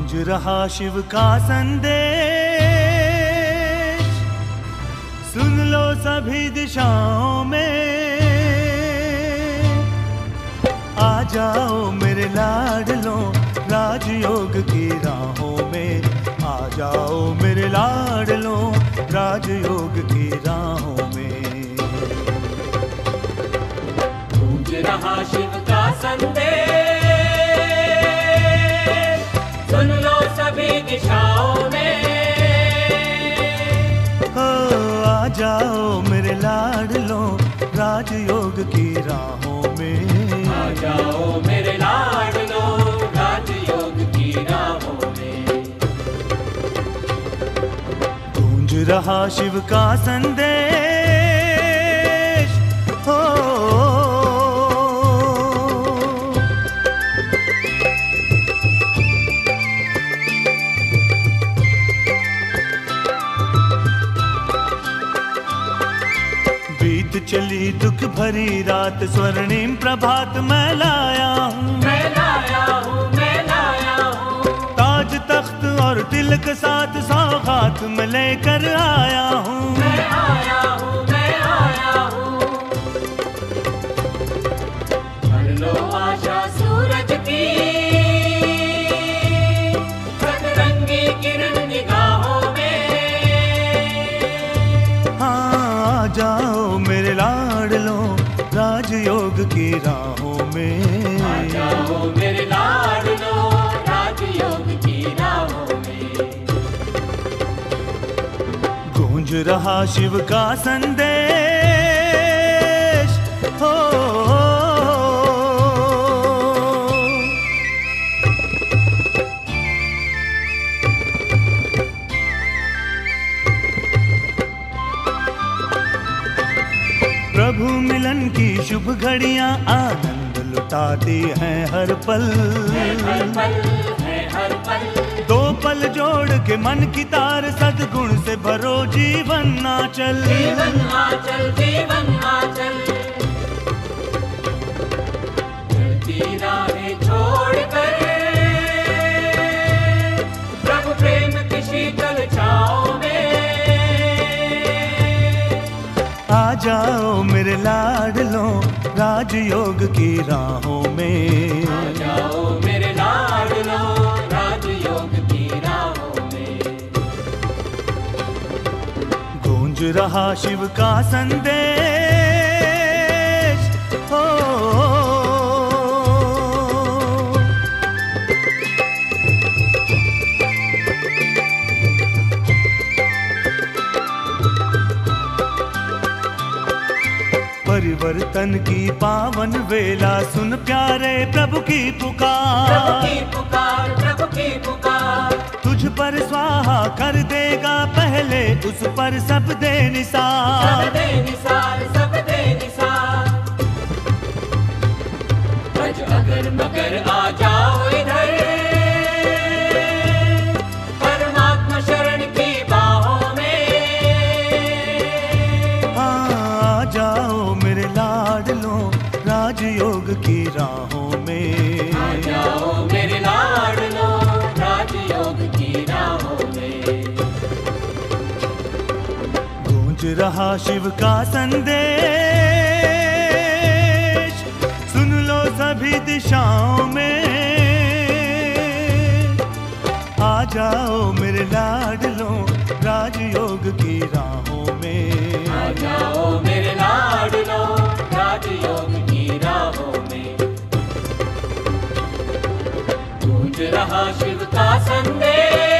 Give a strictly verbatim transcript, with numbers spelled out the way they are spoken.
गूंज रहा शिव का संदेश, सुन लो सभी दिशाओं में। आ जाओ मेरे लाडलों राजयोग की राहों में, आ जाओ मेरे लाडलों राजयोग की राहों में। गूंज रहा शिव का संदेश, सुन लो सभी दिशाओं में। हो आ जाओ मेरे लाडलों राजयोग की राहों में। आ जाओ मेरे लाडलों राजयोग की राहों में। गूंज रहा शिव का संदेश, हो बीत चली दुख भरी रात, स्वर्णिम प्रभात मैं लाया हूँ, मैं लाया हूँ, मैं लाया हूँ। ताज तख्त और तिलक साथ सौगात मैं लेकर आया हूँ, मैं आया हूँ, मैं आया हूँ। भर लो आशा सूरज की सतरंगी किरण निगाहों में। हाँ आ जाओ मेरे लाडलों राजयोग की राहों में। आ जाओ मेरे लाडलों राजयोग की राहों में। गूंज रहा शिव का संदेश, हो प्रभु मिलन की शुभ घड़ियां आनंद लुटाती हैं हर पल। हर पल है हर पल। दो पल जोड़ के मन की तार, सद्गुण से भरो जीवन आंचल। जीवन आंचल, जीवन आंचल। चलती राहें छोड़कर प्रभु प्रेम की शीतल छाओं में। आ जाओ मेरे लाडलों राजयोग की राहों में। आ जाओ मेरे लाडलों राजयोग की राहों में। गूंज रहा शिव का संदेश, हो परिवर्तन की पावन वेला, सुन प्यारे प्रभु की पुकार। प्रभु की पुकार, प्रभु की पुकार। तुझ पर स्वाहा कर देगा पहले, उस पर सब दे निसार। सब दे निसार, सब दे निसार। अज अगर मगर आ जाओ इधर, परमात्मा शरण की बाहों में। आ जाओ मेरे लाडलों राजयोग की राहों में। आ जाओ मेरे लाडलों राजयोग की राहों में। गूंज रहा शिव का संदेश, सुन लो सभी दिशाओं में। आ जाओ मेरे लाडलों राजयोग की राहों में। आ जाओ मेरे लाडलों राजयोग की राहों में। गूंज रहा शिव का संदेश।